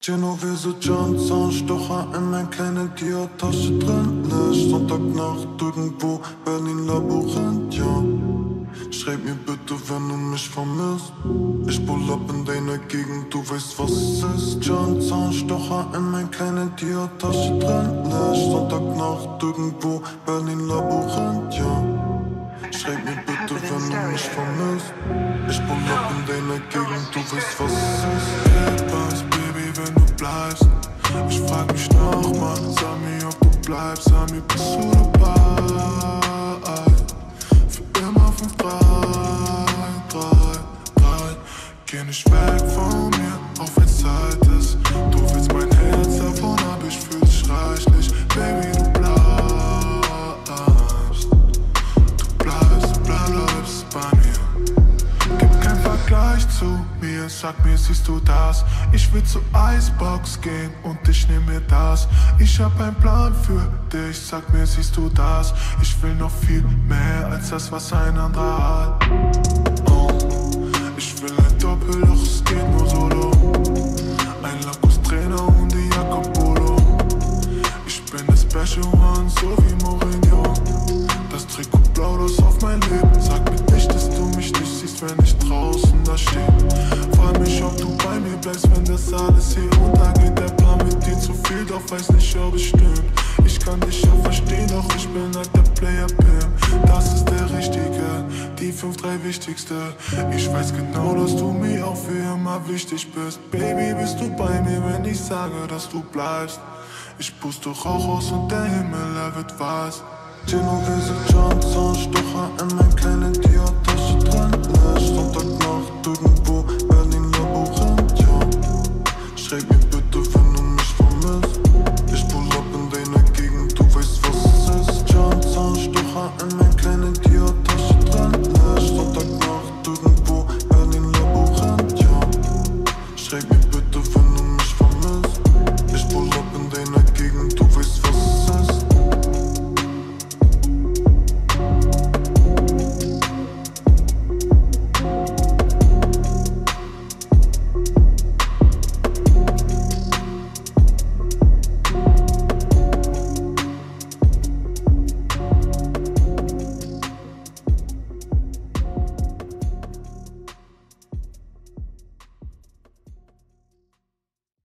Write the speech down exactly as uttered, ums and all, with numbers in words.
Genovese Zahnstocher in mein kleine dior Tasche drin. Licht Sonntagnacht irgendwo, Berlin Labyrinth, ja. Schreib mir bitte, wenn du mich vermisst. Ich pull up in deiner Gegend, du weißt, was es ist. Zahnstocher in mein kleine dior Tasche drin. Licht Sonntagnacht irgendwo, Berlin Labyrinth, ja. Schreib mir bitte, wenn du mich vermisst. Ich pull up in deiner Gegend, du weißt, was es ist. Etwas, Baby, wenn du bleibst. Ich frag mich nochmal, sag mir, ob du bleibst. Sag mir, bist du dabei? Für immer fünf, drei, drei, drei. Geh nicht weg von mir, auch wenn's Zeit ist. Du willst mein Herz, davon hab ich für dich reichlich. Baby, du bleibst. Bei mir. Gib kein Vergleich zu mir, sag mir, siehst du das? Ich will zur Icebox gehen und ich nehm mir das. Ich hab einen Plan für dich, sag mir, siehst du das? Ich will noch viel mehr als das, was ein anderer hat. Oh, ich will ein Doppelloch, es geht nur solo. Ein Lacoste-Trainer und die Jacke Polo. Ich bin der Special One, so wie Mourinho. Das Trikot blau, das auf mein Leben. Sag mir nicht, dass du mich nicht siehst, wenn ich draußen da steh. Frag mich, ob du bei mir bleibst, wenn das alles hier untergeht. Der Plan mit dir zu viel, doch weiß nicht, ob es stimmt. Ich kann dich ja verstehen, doch ich bin halt der Player-Pimp. Das ist der Richtige, die fünf, drei Wichtigste. Ich weiß genau, dass du mir auch für immer wichtig bist. Baby, bist du bei mir, wenn ich sage, dass du bleibst. Ich puste Rauch aus und der Himmel, er wird weiß. Genovese Zahnstocher in mein kleine dior Tasche drin. Licht Sonntagnacht irgendwo, Berlin Labyrinth, ja. Schreib mir